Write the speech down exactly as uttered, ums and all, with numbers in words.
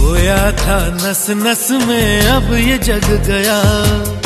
खोया था नस नस में अब ये जग गया।